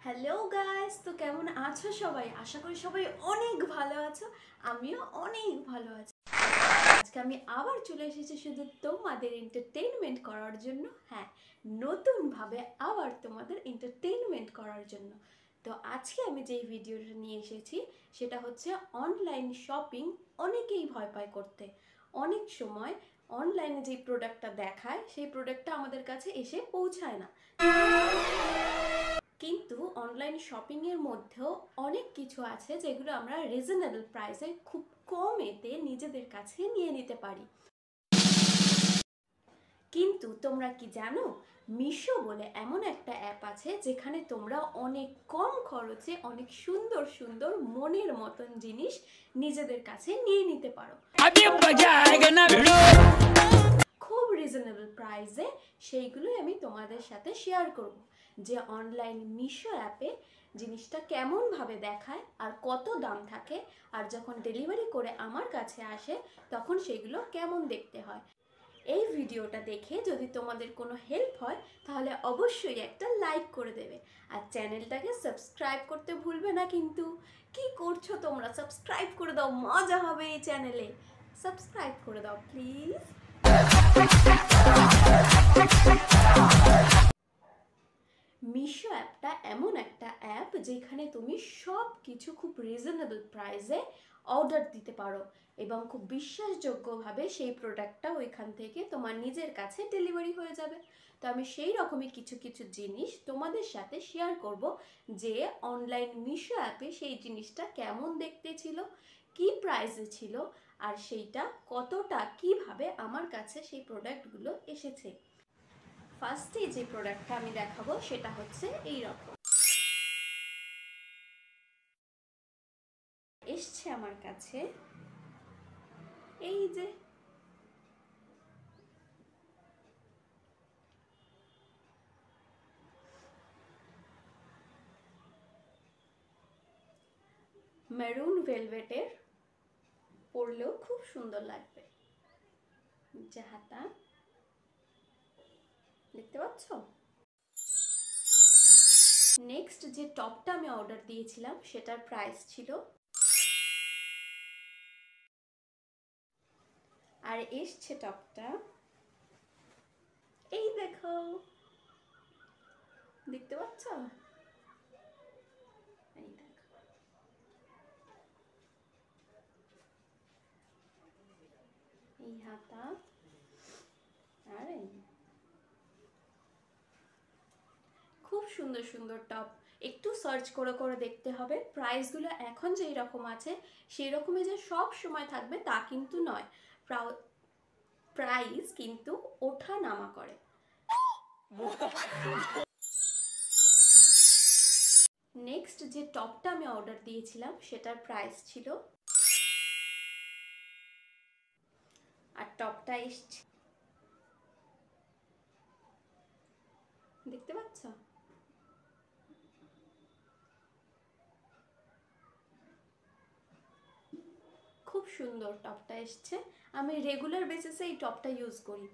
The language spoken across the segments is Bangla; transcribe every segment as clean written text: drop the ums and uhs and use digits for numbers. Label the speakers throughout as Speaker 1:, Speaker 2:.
Speaker 1: হ্যালো গাইস, তো কেমন আছো সবাই? আশা করি সবাই অনেক ভালো আছো। আমিও অনেক ভালো আছি। আজকে আমি আবার চলে এসেছি শুধু তোমাদের এন্টারটেইনমেন্ট করার জন্য। হ্যাঁ, নতুন ভাবে আবার তোমাদের এন্টারটেইনমেন্ট করার জন্য। তো আজকে আমি যেই ভিডিওটা নিয়ে এসেছি সেটা হচ্ছে অনলাইন শপিং। অনেকেই ভয় পায় করতে। অনেক সময় অনলাইনে যে প্রোডাক্টটা দেখায় সেই প্রোডাক্টটা আমাদের কাছে এসে পৌঁছায় না। কিন্তু অনলাইন শপিংয়ের মধ্যেও অনেক কিছু আছে যেগুলো আমরা রিজনেবল প্রাইসে খুব কমেতে নিজেদের কাছে নিয়ে নিতে পারি। কিন্তু তোমরা কি জানো, মিশো বলে এমন একটা অ্যাপ আছে যেখানে তোমরা অনেক কম খরচে অনেক সুন্দর সুন্দর মনের মতন জিনিস নিজেদের কাছে নিয়ে নিতে পারো খুব রিজনেবল প্রাইসে। সেইগুলোই আমি তোমাদের সাথে শেয়ার করব যে অনলাইন মিশো অ্যাপে জিনিসটা কেমনভাবে দেখায় আর কত দাম থাকে, আর যখন ডেলিভারি করে আমার কাছে আসে তখন সেগুলো কেমন দেখতে হয়। এই ভিডিওটা দেখে যদি তোমাদের কোনো হেল্প হয় তাহলে অবশ্যই একটা লাইক করে দেবে, আর চ্যানেলটাকে সাবস্ক্রাইব করতে ভুলবে না। কিন্তু কি করছো তোমরা? সাবস্ক্রাইব করে দাও, মজা হবে এই চ্যানেলে। সাবস্ক্রাইব করে দাও প্লিজ। মিশো অ্যাপটা এমন একটা অ্যাপ যেখানে তুমি সব কিছু খুব রিজনেবল প্রাইসে অর্ডার দিতে পারো এবং খুব বিশ্বাসযোগ্যভাবে সেই প্রোডাক্টটা ওইখান থেকে তোমার নিজের কাছে ডেলিভারি হয়ে যাবে। তো আমি সেই রকমই কিছু কিছু জিনিস তোমাদের সাথে শেয়ার করব যে অনলাইন মিশো অ্যাপে সেই জিনিসটা কেমন দেখতে ছিল, কি প্রাইসে ছিল, আর সেইটা কতটা কিভাবে আমার কাছে সেই প্রোডাক্টগুলো এসেছে। ফার্স্টে যে প্রোডাক্টটা আমি দেখাবো সেটা হচ্ছে এই রকম এসছে আমার কাছে। এই যে মেরুন ভেলভেটের, পরলেও খুব সুন্দর লাগবে। যে হাতা দেখতে পাচ্ছ। নেক্সট যে টপটা আমি অর্ডার দিয়েছিলাম সেটার প্রাইস ছিল, আর এসছে টপটা এই দেখো, দেখতে পাচ্ছ। এই দেখো, এই হাতা আর এই খুব সুন্দর সুন্দর টপ। একটু সার্চ করে করে দেখতে হবে। প্রাইসগুলো এখন যেই রকম আছে সেই রকমই যে সব সময় থাকবে তা কিন্তু নয়। প্রাইস কিন্তু ওঠা নামা করে। নেক্সট যে টপটা আমি অর্ডার দিয়েছিলাম সেটার প্রাইস ছিল, আর টপটা এসছে দেখতে পাচ্ছ। খুব সুন্দর টপটা এসছে। আমি রেগুলার বেসিসে এই টপটা ইউজ করি।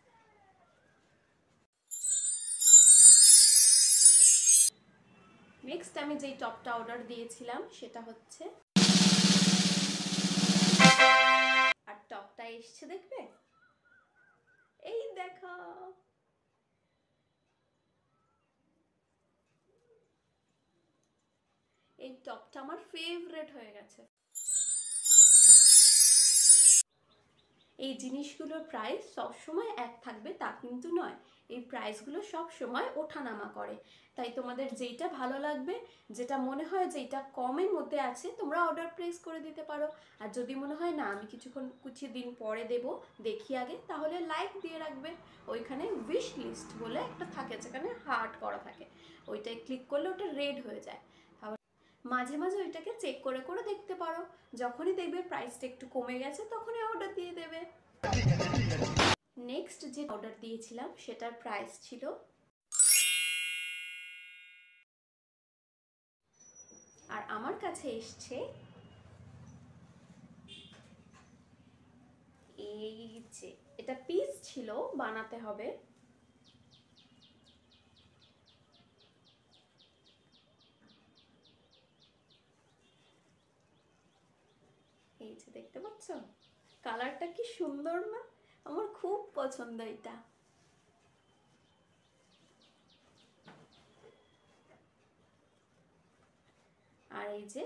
Speaker 1: নেক্সট আমি যেই টপটা অর্ডার দিয়েছিলাম সেটা হচ্ছে, আর টপটা এসছে দেখবে এই দেখো। এই টপটা আমার ফেভারিট হয়ে গেছে। এই জিনিসগুলোর প্রাইস সবসময় এক থাকবে তা কিন্তু নয়। এই প্রাইসগুলো সব সময় ওঠানামা করে। তাই তোমাদের যেইটা ভালো লাগবে, যেটা মনে হয় যেটা কমের মধ্যে আছে, তোমরা অর্ডার প্লেস করে দিতে পারো। আর যদি মনে হয় না আমি কিছুদিন পরে দেব, দেখি আগে, তাহলে লাইক দিয়ে রাখবে। ওইখানে উইশ লিস্ট বলে একটা থাকে যেখানে হার্ট করা থাকে, ওইটায় ক্লিক করলে ওটা রেড হয়ে যায়। মাঝে মাঝে ওইটাকে চেক করে করে দেখতে পারো। যখনই দেখবে প্রাইসটা একটু কমে গেছে তখনই অর্ডার দিয়ে দেবে। নেক্সট যে অর্ডার দিয়েছিলাম সেটার প্রাইস ছিল, আর আমার কাছে এসছে এই যে, এটা পিস ছিল, বানাতে হবে। এই যে দেখতে পাচ্ছ কালারটা কি সুন্দর না? আমার খুব পছন্দ এটা। আর এই যে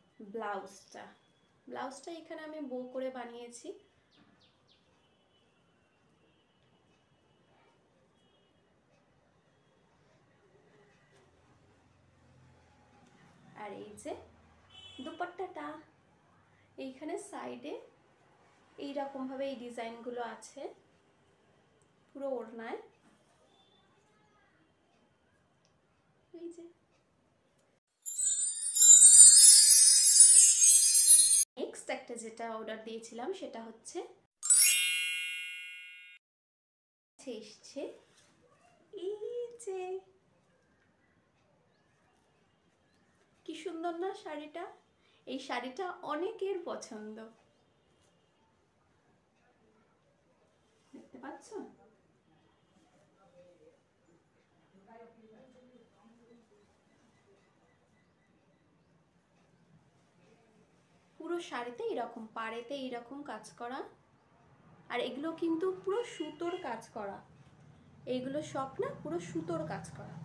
Speaker 1: ব্লাউজটা এখানে আমি বো করে বানিয়েছি। আর এই যে দুপাট্টাটা, এইখানে সাইডে এইরকম ভাবে এই ডিজাইনগুলো আছে পুরো ওড়নায়। এই যে নেক্সট একটা যেটা অর্ডার দিয়েছিলাম সেটা হচ্ছে এসছে এই যে, কি সুন্দর না শাড়িটা? এই শাড়িটা অনেকের পছন্দ, দেখতে পাচ্ছ? পুরো শাড়িতে এরকম পাড়েতে এরকম কাজ করা, আর এগুলো কিন্তু পুরো সুতোর কাজ করা, এইগুলো সব না পুরো সুতোর কাজ করা।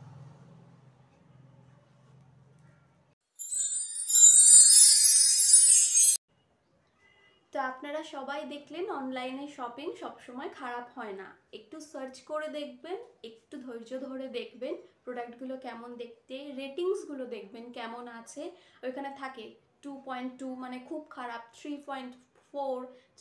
Speaker 1: তো আপনারা সবাই দেখলেন অনলাইনে শপিং সবসময় খারাপ হয় না। একটু সার্চ করে দেখবেন, একটু ধৈর্য ধরে দেখবেন প্রোডাক্টগুলো কেমন দেখতে, রেটিংসগুলো দেখবেন কেমন আছে। ওইখানে থাকে 2.2 মানে খুব খারাপ, 3.4,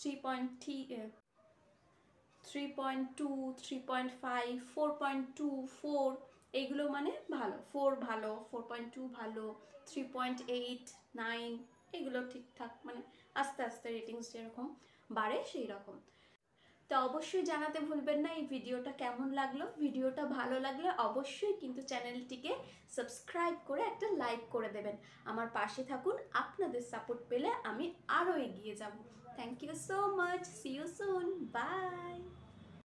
Speaker 1: 3.2, 3.5, 4.2, 4 এইগুলো মানে ভালো, 4 ভালো, 4.2 ভালো, 3.8, 9 এগুলো ঠিকঠাক, মানে আস্তে আস্তে রেটিংস যেরকম বাড়ে সেই রকম। তো অবশ্যই জানাতে ভুলবেন না এই ভিডিওটা কেমন লাগলো। ভিডিওটা ভালো লাগলে অবশ্যই কিন্তু চ্যানেলটিকে সাবস্ক্রাইব করে একটা লাইক করে দেবেন। আমার পাশে থাকুন, আপনাদের সাপোর্ট পেলে আমি আরও এগিয়ে যাব। Thank you so much, see you soon, by.